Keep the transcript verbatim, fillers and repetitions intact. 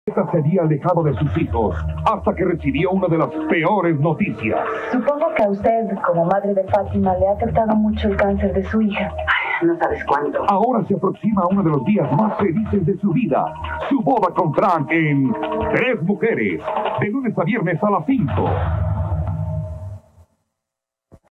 Se había alejado de sus hijos hasta que recibió una de las peores noticias. Supongo que a usted, como madre de Fátima, le ha afectado mucho el cáncer de su hija. No sabes cuánto. Ahora se aproxima uno de los días más felices de su vida. Su boda con Frank en Tres Mujeres, de lunes a viernes a las cinco.